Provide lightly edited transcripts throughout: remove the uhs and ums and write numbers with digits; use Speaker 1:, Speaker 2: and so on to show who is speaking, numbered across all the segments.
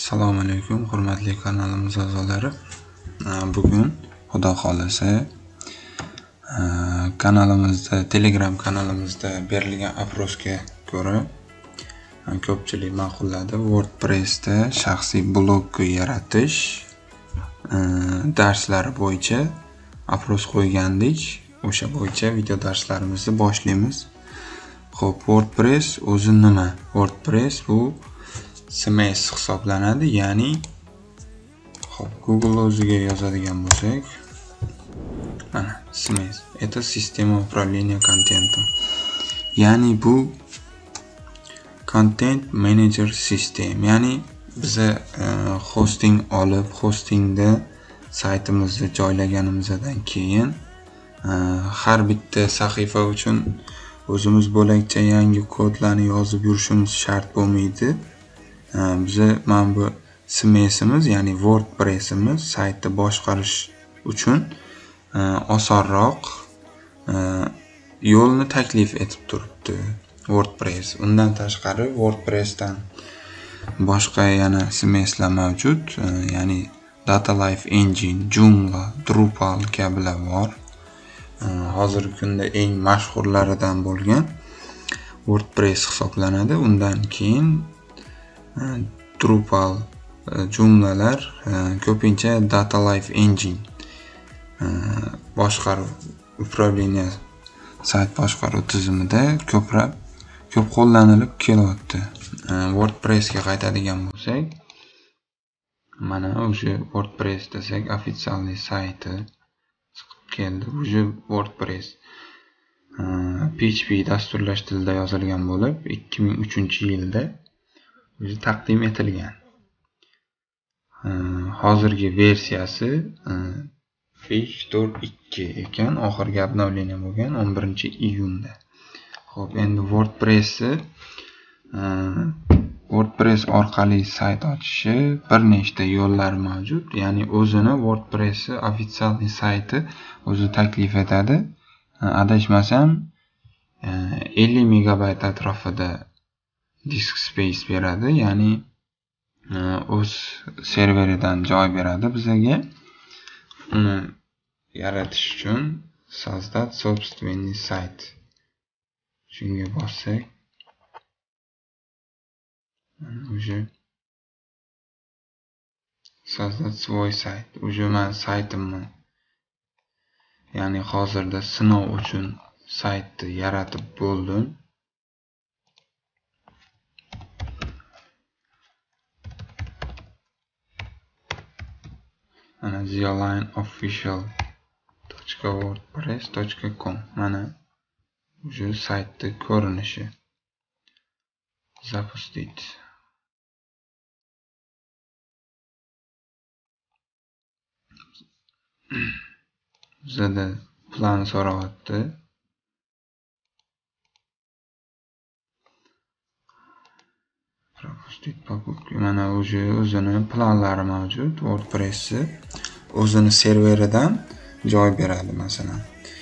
Speaker 1: Assalomu alaykum, hurmatli kanalimiz a'zolari. Bugun xudo xolasa kanalimizda, Telegram kanalimizda berilgan aprosga ko'ra ko'pchilik ma'qulladi. WordPressda shaxsiy blog yaratish darslari bo'yicha apros qo'ygandik. O'sha bo'yicha video darslarimizni boshlaymiz. Xo'p, WordPress o'zi nima? WordPress bu CMS hisoblanadi, ya'ni Google o'ziga yozadigan bo'lsak, mana CMS это система управления контентом. Ya'ni bu Content Manager System, ya'ni biza hosting olib, hostingda saytimizni joylaganimizdan keyin har bitta sahifa uchun o'zimiz bo'lakcha yangi kodlarni yozib yurishimiz shart bo'lmaydi. Biza mana bu CMSimiz, ya'ni WordPressimiz saytni boshqarish uchun osonroq yo'lni taklif etib turibdi WordPress. Undan tashqari WordPressdan boshqa yana CMSlar mavjud, ya'ni Data Life Engine, Joomla, Drupal kabilar bor. Hozirgi kunda eng mashhurlaridan bo'lgan WordPress hisoblanadi. Undan keyin Drupal, Joomlalar, ko'pincha Data Life Engine boshqaruv upravleniya sayt boshqaruv tizimida ko'p qo'llanilib kelyapti. WordPressga qaytadigan bo'lsak, mana o'sha WordPress desak, ofitsialniy sayti chiqib keldi. O'sha WordPress PHP dasturlash tilida yozilgan bo'lib, 2003-yilda o'zi taqdim etilgan. Hozirgi versiyasi 5.4.2 ekan, oxirgi обновление bo'lgan 11-iyunda. Xo'p, endi WordPress orqali sayt ochishi bir nechta yo'llar mavjud. Ya'ni o'zini WordPress ofitsialniy sayti o'zi taklif etadi. Adashmasam 50 megabayt atrofida disk space beradi, ya'ni o'z serveridan joy beradi bizaga. Uni yaratish uchun sozdать собственный сайт. Shunga bossak, уже sozdать свой сайт. Уже men saytimni, ya'ni hozirda sinov uchun saytni yaratib bo'ldim. Mana theolineofficial.wordpress.com. Mana o'sha saytning ko'rinishi. Запустить. Bizada plan so'rayapti. Пропустить покупки. Mana o'sha o'zini planlari mavjud. WordPress o'zini serveridan joy beradi, masalan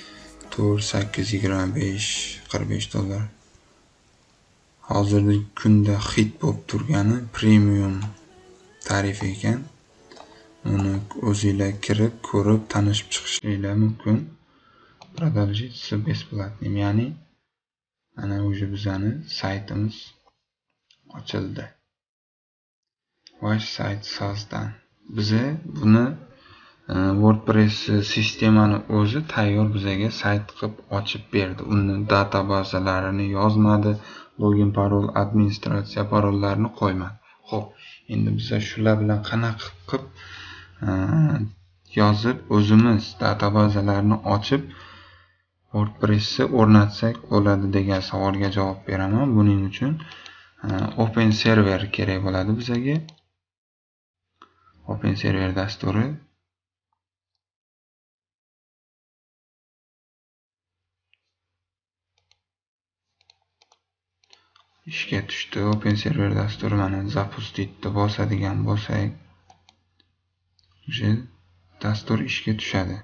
Speaker 1: 4.8.25 $45. Hozirgi kunda hit bo'lib turgani premium tarif ekan. Uni o'zingizlar kirib, ko'rib, tanishib chiqishingizlar mumkin. Продолжить бесплатным, ya'ni mana o'sha bizani saytimiz ochildi. Ваш сайт создан. Bize buni WordPress sistemani o'zi tayyor bizaga sayt qilib ochib berdi. Uni databazalarini yozmadi, login, parol, administratsiya parollarini qo'ymadi. Xo'p, endi biz shular bilan qanaqa qilib yozib o'zimiz databazalarni ochib WordPressni o'rnatsak bo'ladi degan savolga javob beraman. Buning uchun Open Server kerak bo'ladi bizaga. Open Server dasturi ishga tushdi. Open Server dasturi mana запустitni bosadigan bo'lsak, o'sha dastur ishga tushadi.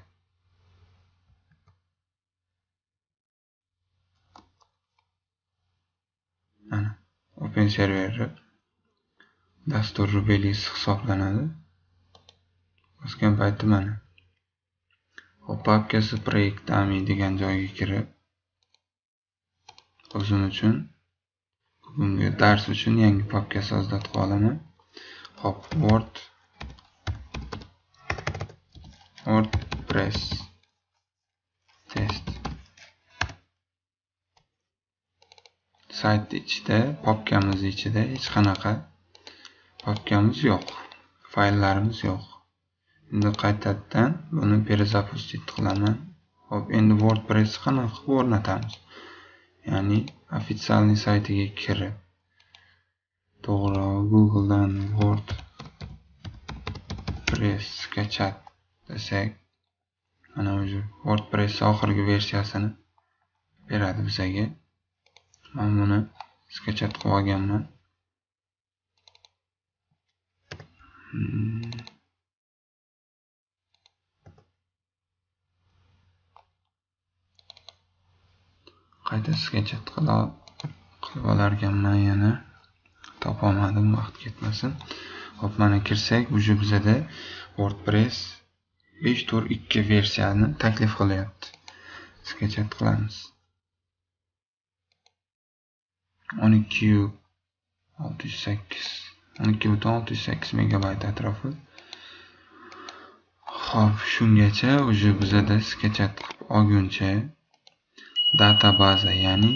Speaker 1: Mana Open Server dastur belgisi hisoblanadi. Bosgan payti mana. Hop, papkasi proyektami degan joyga kirib, o'zim uchun bugungi dars uchun yangi papka sozlatib olaman. Hop, WordPress test. Sayt ichida, papkamiz ichida hech qanaqa papkamiz yo'q, fayllarimiz yo'q. Endi qaytadan buni перезапустить qilaman. Hop, endi WordPress qanaqa qilib o'rnatamiz? Ya'ni ofitsialniy saytiga kirib, to'g'ri Google dan WordPress skachat desak, mana o'sha WordPress oxirgi versiyasini beradi bizga. Men buni skachat qilib olganman. Qayta skachat qilib olarkanman, yana topolmadim, vaqt ketmasin. Hop, mana kirsak, uje bizada WordPress 5.2 versiyani taklif qilyapti. Skachat qilamiz. 12.608 megabayt atrofi. Hop, shungacha uje bizada skachat qilib olguncha databaza, ya'ni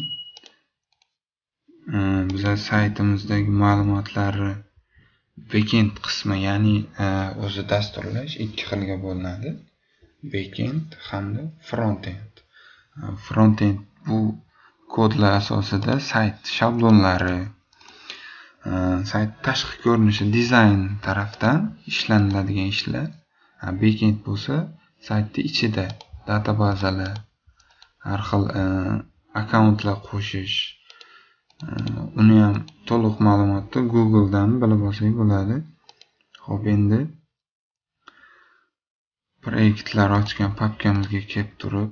Speaker 1: bizlar saytimizdagi ma'lumotlarni backend qismi, ya'ni o'zi dasturlash ikki xilga bo'linadi. Backend hamda frontend. Frontend bu kodlar asosida sayt shablonlari, sayt tashqi ko'rinishi, dizayn tarafdan ishlanadigan ishlar. Backend bo'lsa saytning ichida databazalar, har xil akkauntlar qo'shish, uni ham to'liq ma'lumotni Google dan bilib olsak bo'ladi. Xo'p, endi proyektlar ochgan papkamizga kelib turib,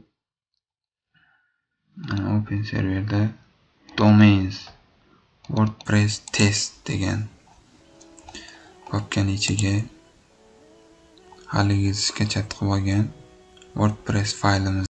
Speaker 1: Open serverda domains WordPress test degan papkaning ichiga haligi skachat qilib olgan WordPress faylimiz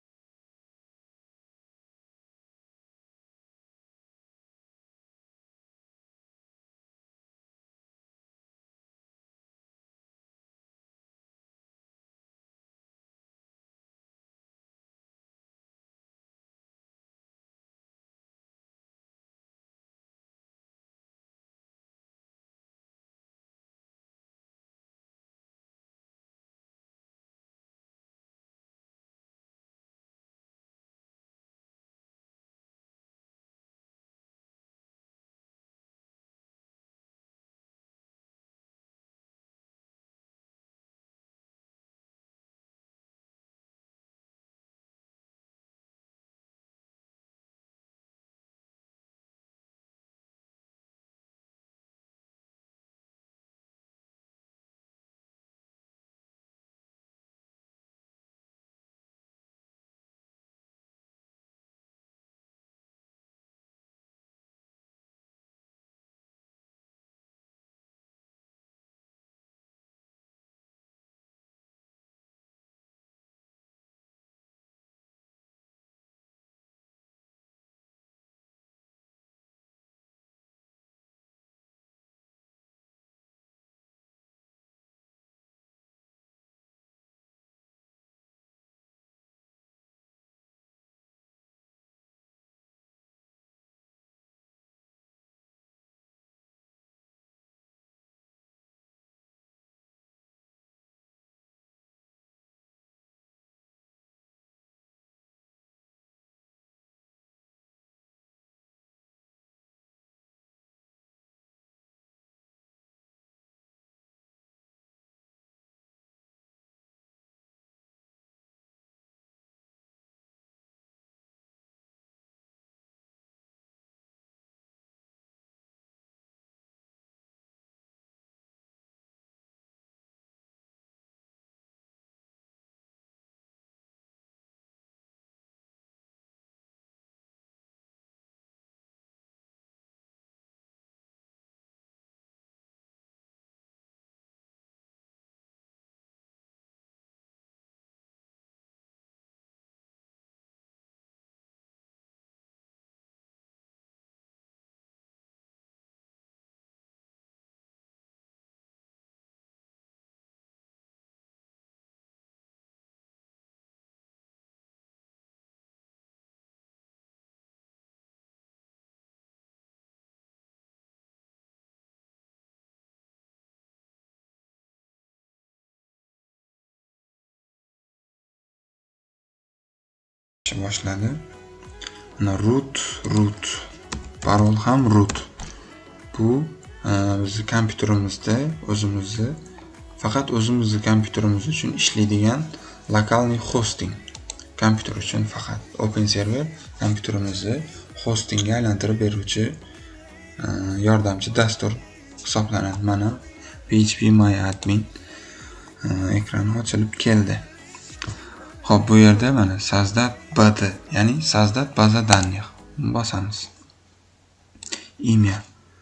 Speaker 1: o'rnasha boshladi. Mana root. Parol ham root. Bu bizning kompyuterimizda faqat o'zimizning kompyuterimiz uchun ishlaydigan lokalniy hosting. Kompyuter uchun faqat Open Server kompyuterimizni hostingga aylantirib beruvchi yordamchi dastur hisoblanadi. Mana phpMyAdmin ekrani ochilib keldi. Xo'p, bu yerda mana Sozdat BD, ya'ni Sozdat baza данных bosamiz. Imya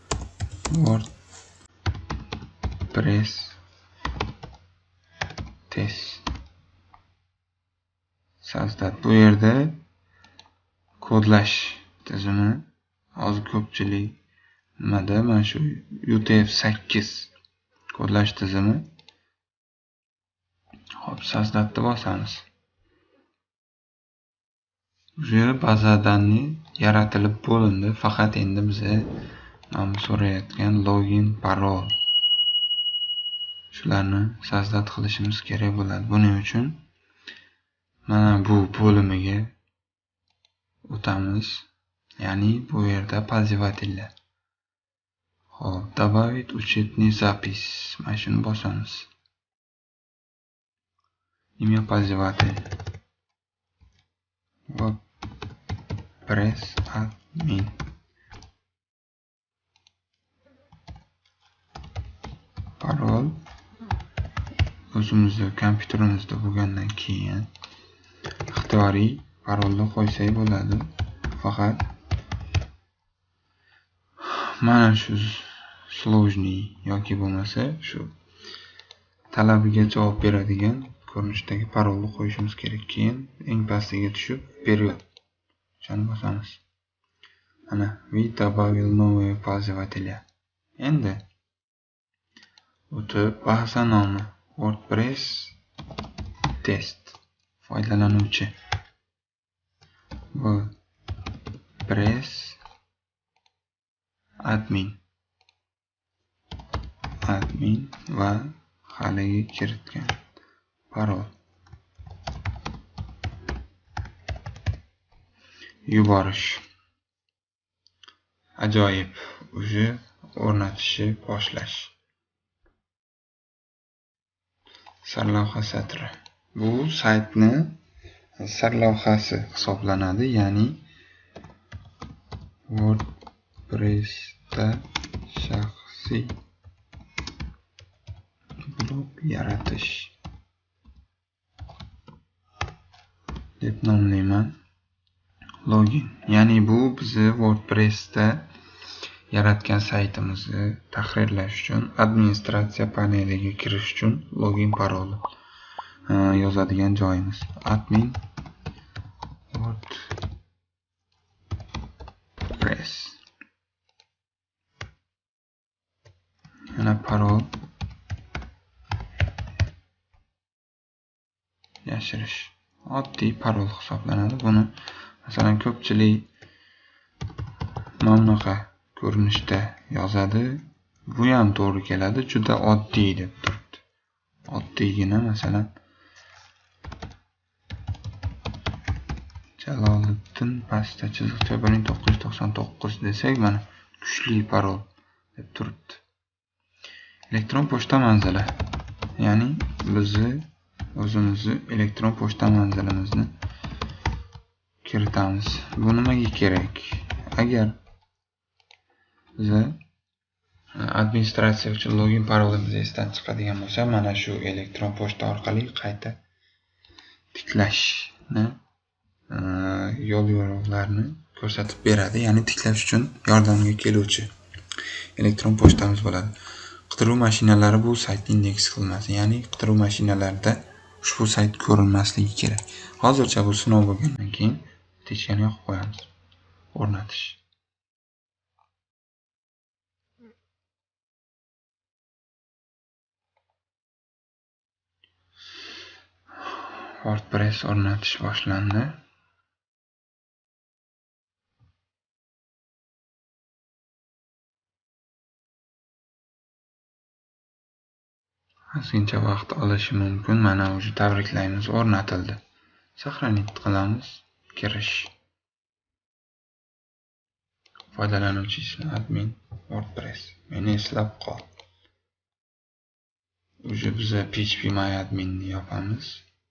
Speaker 1: WordPress test. Sozdat bu yerda kodlash tizimi hozir ko'pchilik nimada mana shu UTF-8 kodlash tizimi. Xo'p, Sozdatni bosamiz. Bu yerda baza данных yaratilib bo'lindi. Faqat endi bize mana so'rayotgan login, parol shularni Sozdat qilishimiz kerak bo'ladi. Buning uchun mana bu bo'limiga o'tamiz. Ya'ni bu yerda пользователь. Xo'p, добавить учетный запись. Mana shuni bosamiz. Imya пользователь. WordPress admin. Parol o'zimizning kompyuterimizda bo'lgandan keyin ixtiyoriy parolni qo'ysak bo'ladi. Faqat mana shu sложный yoki bo'lmasa shu talabiga javob beradigan ko'rinishdagi parolni qo'yishimiz kerak. Keyin eng pastiga tushib period shuni bosamiz. Mana we добавил новые пользователя. Endi o'tib baza nomi WordPress test foydalanuvchi WordPress admin va haligi kiritgan parol yuborish. Ajoyib, уже o'rnatishni boshlash. Sarlavha satri. Bu saytni sarlavhasi hisoblanadi, ya'ni WordPressda shaxsiy blog yaratish deb nomlayman. Login, ya'ni bu bizni WordPressda yaratgan saytimizni tahrirlash uchun administratsiya paneliga kirish uchun login paroli yozadigan joyimiz. Admin WordPress. Yana parol yashirish. Oddiy parol hisoblanadi. Buni masalan ko'pchilik mana bunaqa ko'rinishda yozadi. Bu ham to'g'ri keladi, juda oddiy deb turibdi. Oddiygina masalan Jaloliddin pastda chiziqcha 1999 desak, mana kuchli parol deb turibdi. Elektron pochta manzili, ya'ni bizni o'zimizni elektron pochta manzilimizni kiritamiz. Bu nimaga kerak? Agar biza administratsiya uchun login parolimiz esdan chiqadigan bo'lsa, mana shu elektron pochta orqali qayta tiklashni yo'l-yo'riqlarni ko'rsatib beradi. Ya'ni tiklash uchun yordamga keluvchi elektron pochtamiz bo'ladi. Qidiruv mashinalari bu saytni indeks qilmasin. Ya'ni qidiruv mashinalarida ushbu sayt ko'rinmasligi kerak. Hozircha bu sinov bo'lgandan keyin teshkani yoqib qo'yamiz. O'rnatish. WordPress o'rnatish boshlandi. Ozgincha vaqt olishi mumkin. Mana o'sha tabriklaymiz, o'rnatildi. Сохранить qilamiz. kirish. Foydalanuvchi ismi admin WordPress. Meni eslab qol. Uje biza phpMyAdminni yopamiz.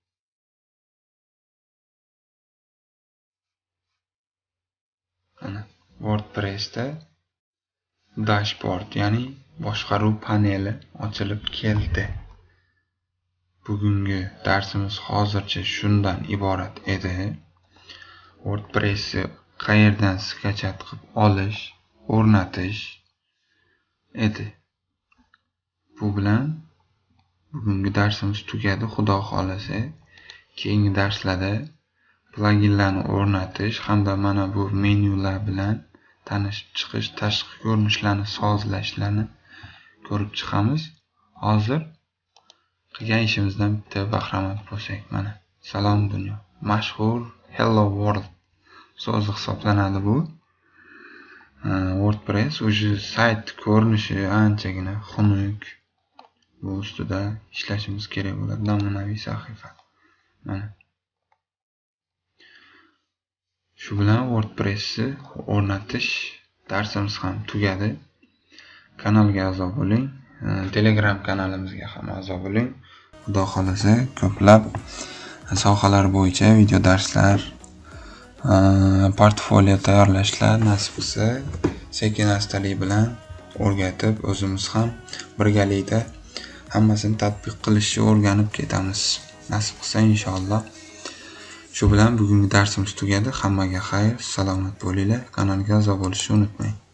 Speaker 1: Ana WordPressda dashboard, ya'ni boshqaruv paneli ochilib keldi. Bugungi darsimiz hozircha shundan iborat edi. WordPressni qayerdan skachat qilib olish, o'rnatish edi. Bu bilan bugungi darsimiz tugadi. Xudo xolasa, keyingi darslarda pluginlarni o'rnatish hamda mana bu menyular bilan tanishib chiqish, tashqi ko'rinishlarni sozlashlarni ko'rib chiqamiz. Hozir qilgan ishimizdan bitta bahramand bo'lsak, mana salom dunyo, mashhur hello world so'zi hisoblanadi bu. WordPress o'sha sayt ko'rinishi anchagina xunuk. Bu ustida ishlashimiz kerak bo'ladi. Namunaviy sahifa. Mana shu bilan WordPressni o'rnatish darsimiz ham tugadi. Kanalga a'zo bo'ling. Telegram kanalimizga ham a'zo bo'ling. Xudo xolasa ko'plab sohalar bo'yicha video darslar, portfolio tayyorlashlar nasib qilsa, sekin-astalik bilan o'rgatib, o'zimiz ham birgalikda hammasini tatbiq qilishni o'rganib ketamiz. Nasib qilsa inshaalloh. Shu bilan bugungi darsimiz tugadi. Hammaga xayr, salomat bo'linglar. Kanalga a'zo bo'lishni unutmang.